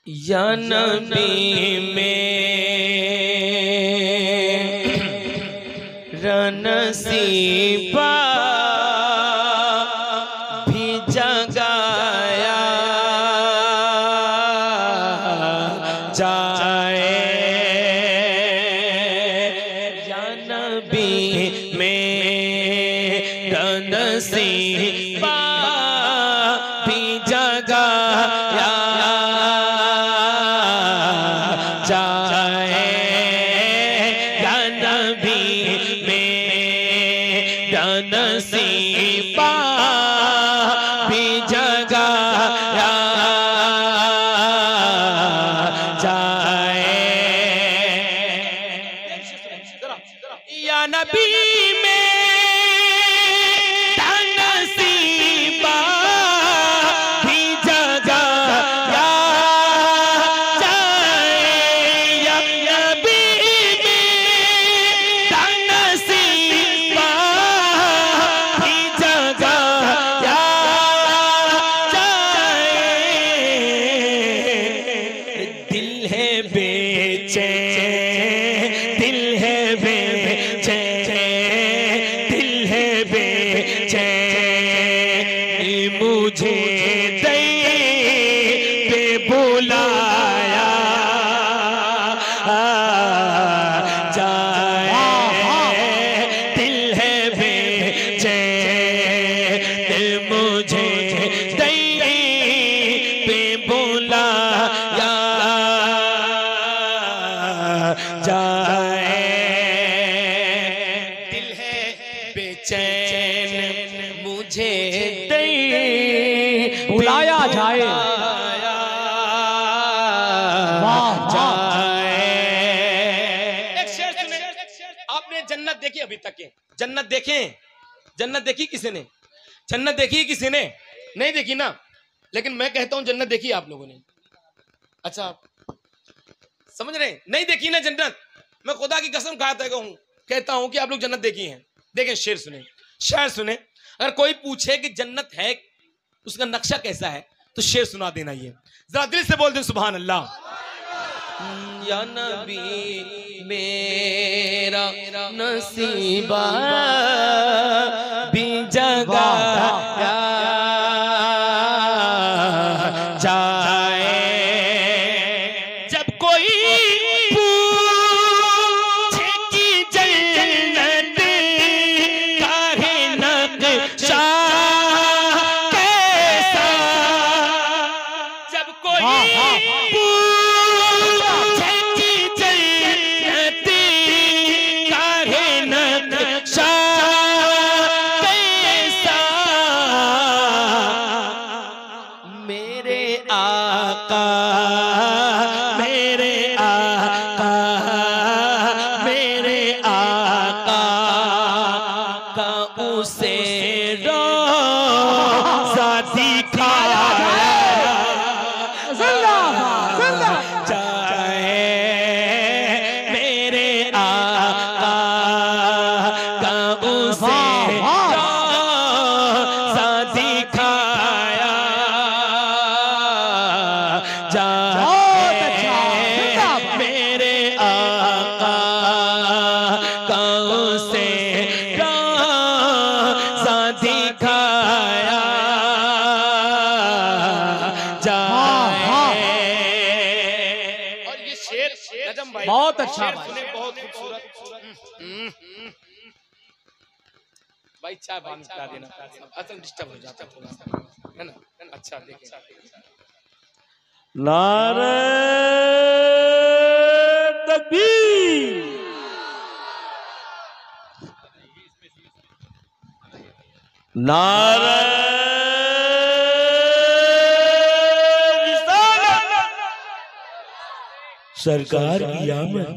या नबी मेरा नसीबा भी जगाया जाए। या नबी मेरा नसीबा भी जगाया जाए। या नबी मेरा नसीबा भी जगाया जाए। या नबी मेरा नसीबा भी जगाया जाए। या नबी मेरा नसीबा भी जगाया जाए। दिल है बेचैन, दिल है बेचैन, दिल है बेचैन, मुझे दे पे बुलाया जाए। दिल है बेचैन, मुझे दे पे बुलाया जाए। दिल है बेचैन, मुझे दे बुलाया जाए। एक शेर सुने। आपने जन्नत देखी अभी तक के? जन्नत देखे? जन्नत देखी किसी ने? जन्नत देखी किसी ने? नहीं देखी ना। लेकिन मैं कहता हूं जन्नत देखी आप लोगों ने? अच्छा, समझ रहे? नहीं देखी ना जन्नत। मैं खुदा की कसम कहता हूं कि आप लोग जन्नत देखी हैं। देखें शेर सुने, शेर सुने। अगर कोई पूछे कि जन्नत है, उसका नक्शा कैसा है, तो शेर सुना देना। ये जरा दिल से बोल दे सुभान अल्लाह। या नबी मेरा नसीबा भी जगाया जाए। जब कोई पूछे कि जन्नत का है नक्शा कैसा, जब कोई पूछे कि जन्नत का है नक्शा कैसा, मेरे आका, मेरे आका, मेरे आका का उसे रोज़ा दिखाया जाए। मेरे आका का उसे रोज़ा दिखाया जाए। मेरे आका का उसे रोज़ा दिखाया जाए। और ये शेर नजम भाई बहुत अच्छा शेर सुने, बहुत खूबसूरत। भाई चाय पानी पिला देना, असल डिस्टर्ब हो जाता है थोड़ा सा, है ना? अच्छा देखिए। नारे तकबीर, नारे रिसालत, सरकार की आमद,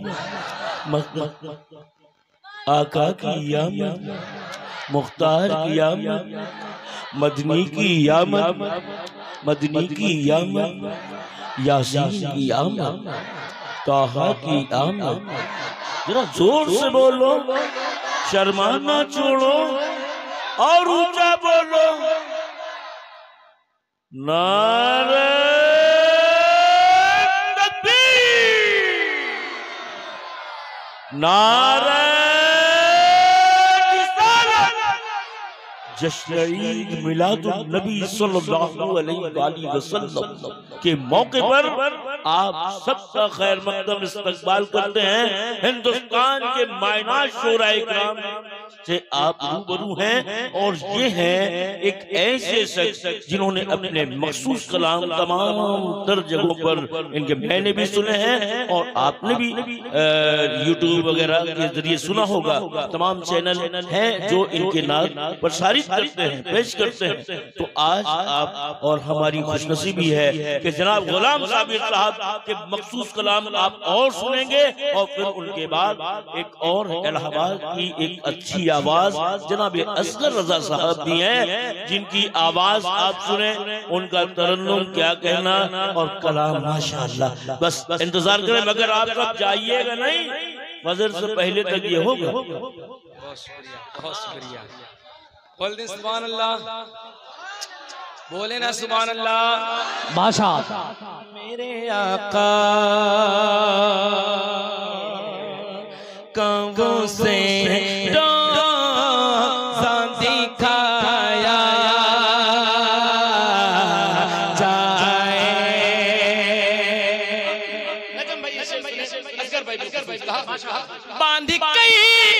आका की आमद, मुख्तार की आमद, मदनी की आमद, मदनी की आमद, यासीन की आमद, ताहा की आमद। जरा जोर से बोलो, शर्माना छोड़ो और ऊंचा बोलो, नारे नारे जश्न ईद मिलादुन नबी सल्लल्लाहु अलैहि वसल्लम के मौके पर आप सबका खैर मकदम इस्तकबाल करते हैं। हिंदुस्तान के मायनात शोरा इकराम से आप रूबरू हैं और ये हैं एक ऐसे शख्स जिन्होंने अपने मखसूस कलाम तमाम तर जगहों पर इनके मैंने भी सुने हैं और आपने भी यूट्यूब वगैरह के जरिए सुना होगा। तमाम चैनल हैं जो इनके नाम प्रसारित करते हैं, पेश करते हैं। तो आज आप और हमारी खुशनसीबी है कि जनाब गुलाम साबिर साहब के मखसूस कलाम आप और सुनेंगे और फिर उनके बाद एक और इलाहाबाद की एक अच्छी आवाज जनाब असगर रजा साहब भी हैं जिनकी आवाज आप सुने, उनका तरन्नुम क्या कहना और कलाम माशाअल्लाह। बस इंतजार करें, मगर आप सब जाइएगा नहीं, फजर से पहले तक ये होगा। बहुत शुक्रिया, बहुत शुक्रिया। बोल दे सुभान अल्लाह, बोले ना सुभान अल्लाह। माशाअल्लाह मेरे आका कौन से रोज़ा दिखाया जाए। नजम भाई, असगर भाई, बांध कई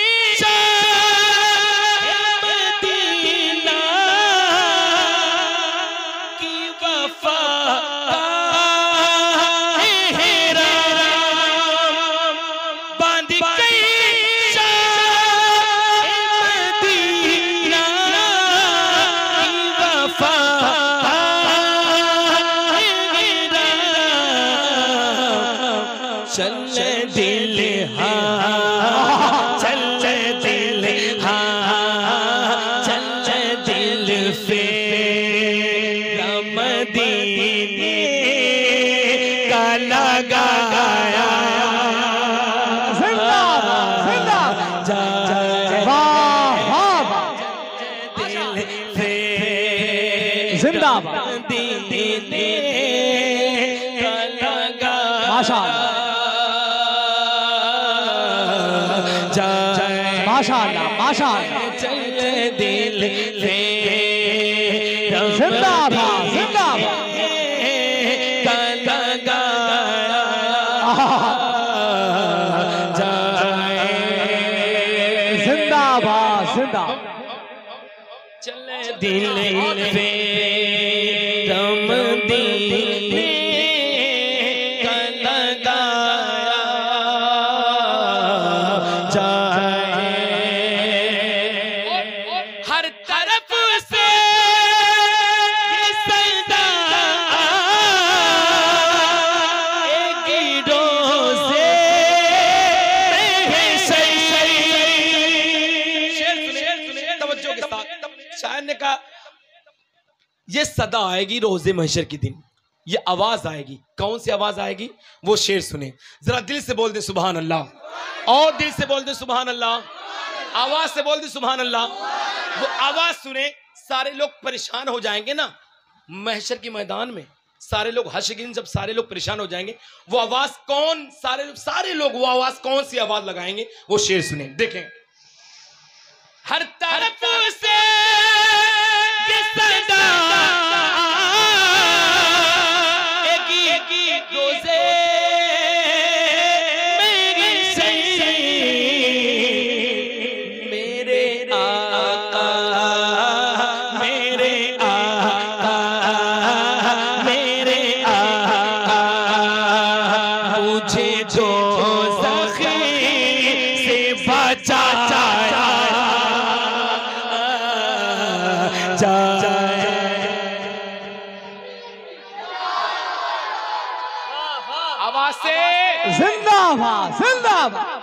चल दिल हाँ, चल दिल हाँ, चल दिल पे मदीने का लगाया। जिंदाबाद जिंदाबाद वाह वाह दिल पे जिंदाबाद मदीने का लगाया। माशाअल्लाह माशाअल्लाह माशाअल्लाह चल दिल पे जिंदाबाद जिंदाबाद का लगाया जाए। जिंदाबाद जिंदाबाद चल दिल पे मदीने का लगाया जाए। हर तरफ से ये सदा एक रोज़े में शेर तवज्जो के साथ शायर ने कहा ये सदा आएगी रोज़े महशर के दिन, ये आवाज आएगी। कौन सी आवाज आएगी वो शेर सुने, जरा दिल से बोल दे सुभान अल्लाह, और दिल से बोल दे सुभान अल्लाह, आवाज से बोल दे सुभान अल्लाह। वो आवाज सुने, सारे लोग परेशान हो जाएंगे ना महशर के मैदान में, सारे लोग हशगिन, जब सारे लोग परेशान हो जाएंगे वो आवाज कौन, सारे लोग वो आवाज कौन सी आवाज लगाएंगे वो शेर सुने। देखें, हर तरफ से ये सदा एक रोज़े में सही मेरे आका, मेरे आका, मेरे आका मुझे दोज़ख से बचाया जाए। आवाज से जिंदाबाद जिंदाबाद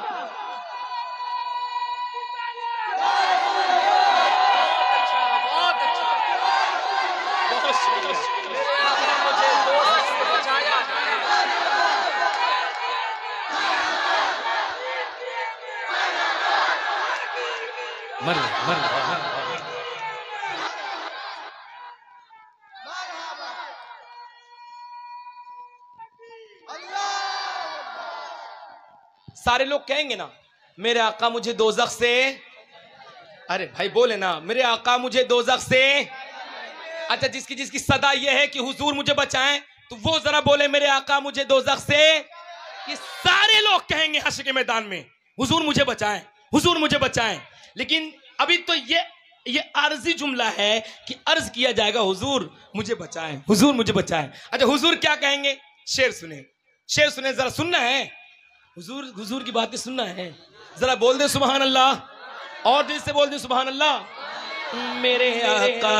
सारे लोग कहेंगे ना मेरे आका मुझे दोज़ख से, अरे भाई बोले ना, मेरे आका मुझे दोज़ख से। अच्छा, जिसकी जिसकी सदा ये है कि हुजूर मुझे बचाएं, तो वो जरा बोले मेरे आका मुझे दोज़ख से। ये सारे लोग कहेंगे हश्र के मैदान में, हुजूर मुझे बचाएं, हुजूर मुझे बचाएं। लेकिन अभी तो ये अर्जी जुमला है कि अर्ज किया जाएगा हुजूर मुझे बचाएं, हुजूर मुझे बचाएं। अच्छा, हुजूर क्या कहेंगे? शेर सुने, शेर सुने, जरा सुनना है, हुजूर की बातें सुनना है। जरा बोल दे सुभान अल्लाह, और दिल से बोल दे सुभान अल्लाह। मेरे आका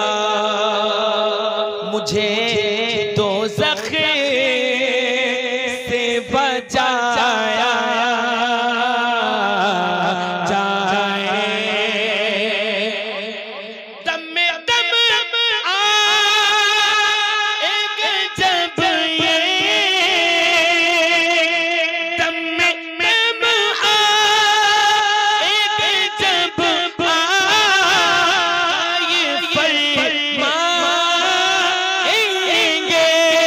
मुझे दोज़ख से बचाया जाए, दम में दम आएगा जब ये, दम में दम आएगा जब आए फरमाएंगे,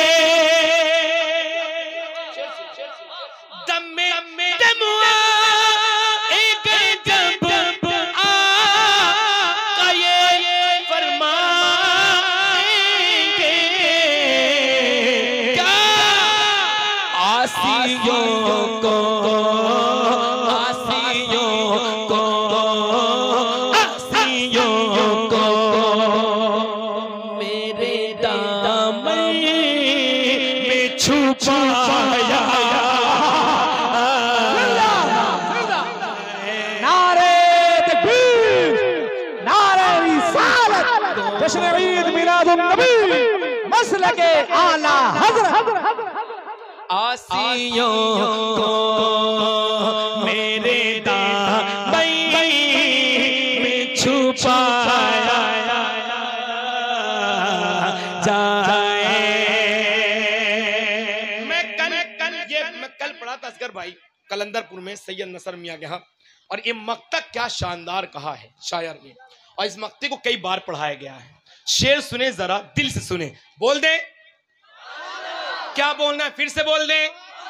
दम में दम आएगा जब आए फरमाएंगे, क्या आसियों को, आसियों को, आसियों को मेरे दामन में छुपाया। नारे तकबीर, नारे रिसालत, जश्न ईद मिलादुन नबी, मसलके आला हज़रत। आसियों को मेरे दामन में छुपाया जाए। मैं कल पढ़ा था असगर भाई कलंदरपुर में सैयद नसर मियां के यहाँ, और ये मक्ता क्या शानदार कहा है शायर ने, और इस मक्ते को कई बार पढ़ाया गया है। शेर सुने, जरा दिल से सुने, बोल दे क्या बोलना है, फिर से बोल दे।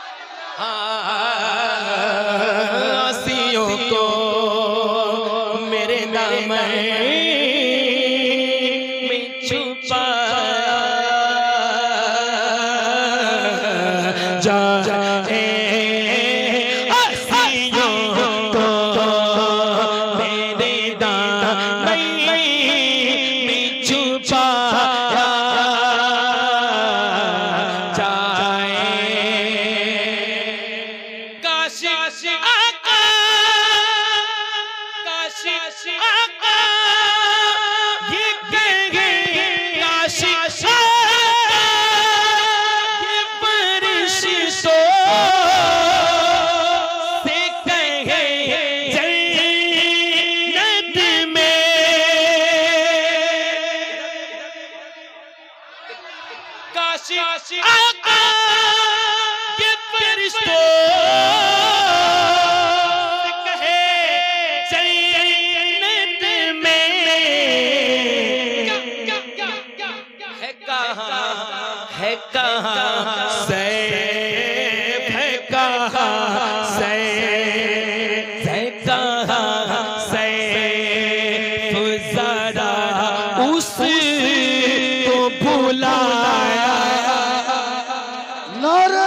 आसियों को मेरे दामन में छुपाया जाए, आसियों को मेरे दामन में छुपाया है कहाँ सैफ है कहाँ सैफ है कहाँ सैफ ज़रा उसको बुलाया। नारे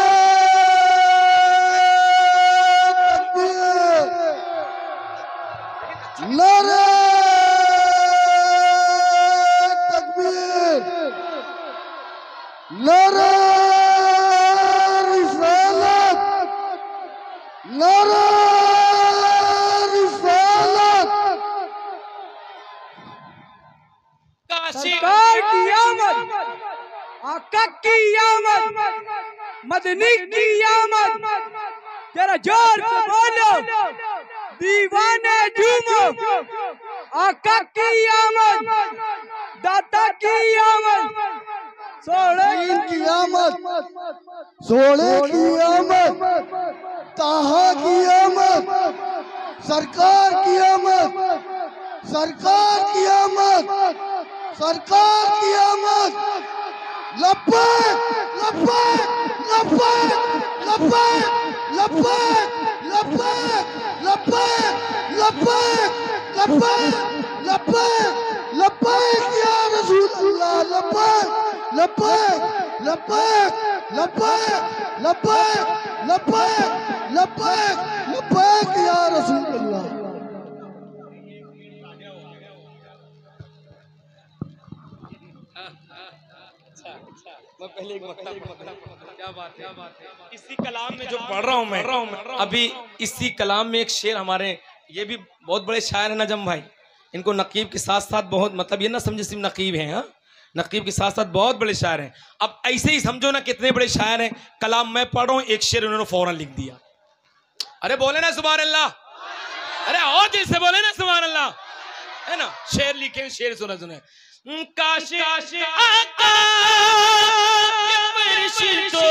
तकबीर, नारे तकबीर, नारे रिसालत, नारे रिसालत। सरकार की आमद, आका की आमद, मदनी की आमद, जरा जोर से बोलो दीवाने झूमो। आका की आमद, दाता की आमद, सोने की आमद, सोने की आमद, ताहा की आमद, सरकार की आमद, सरकार की आमद, सरकार की आमद। लब्बैक लब्बैक लब्बैक लब्बैक लब्बैक लब्बैक लब्बैक लब्बैक लब्बैक लब्बैक लब्बैक या रसूल अल्लाह लब्बैक लब्बैक लब्बैक लब्बैक लब्बैक लब्बैक लब्बैक लब्बैक या रसूल अल्लाह। मैं पहले एक क्या बात है इसी कलाम में जो पढ़ रहा हूँ मैं अभी इसी कलाम में एक शेर हमारे ये भी बहुत बड़े शायर है नजम भाई, इनको नकीब के साथ साथ बहुत मतलब ये ना समझे सिर्फ नकीब हैं, हाँ नकीब के साथ साथ बहुत बड़े शायर हैं। अब ऐसे ही समझो ना कितने बड़े शायर हैं, कलाम मैं पढ़ रहा हूँ एक शेर उन्होंने फौरन लिख दिया। अरे बोले ना सुभान अल्लाह, अरे और दिल से बोले ना सुभान अल्लाह, है ना। शेर लिखे, शेर सुना सुने। काश आका तो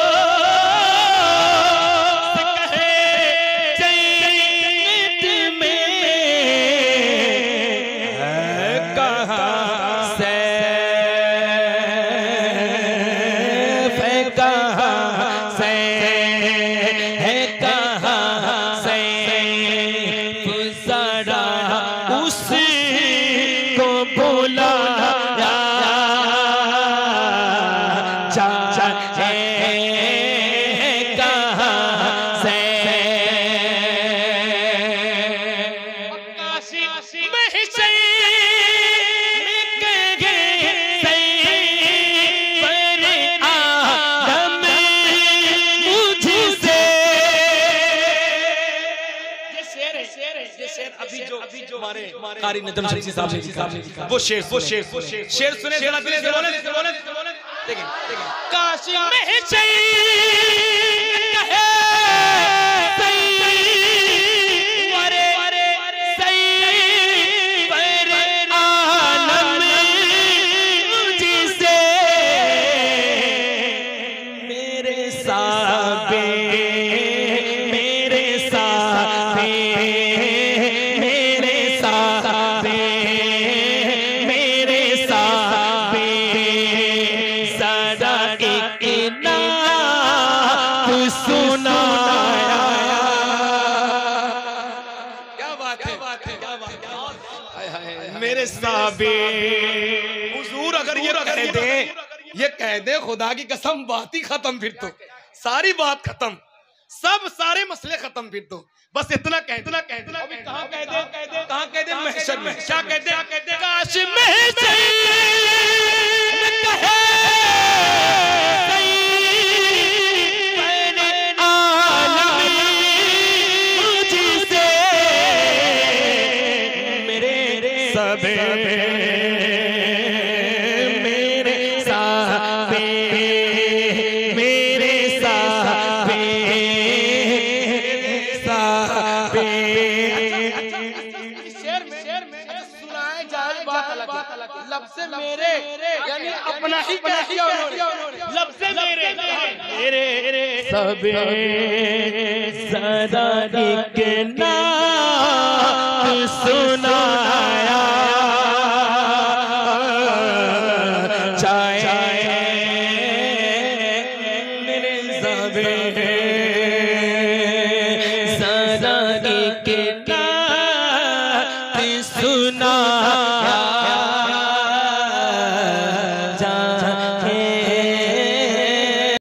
कारी नदम शमसी साहब ने लिखा वो शेर सुने जरा दिल से बोले देखिए काश में हुजूर अगर ये कह दे खुदा की कसम बात ही खत्म, फिर तो सारी बात खत्म, सब सारे मसले खत्म, फिर तो बस इतना कह दे। कहाँ कह दे महशर में क्या कह दे काश महशर लब से मेरे यानी अपना ही किया उन्होंने, लब से मेरे सबे सदा एक नाम सुनाया चाहे मेरे सबे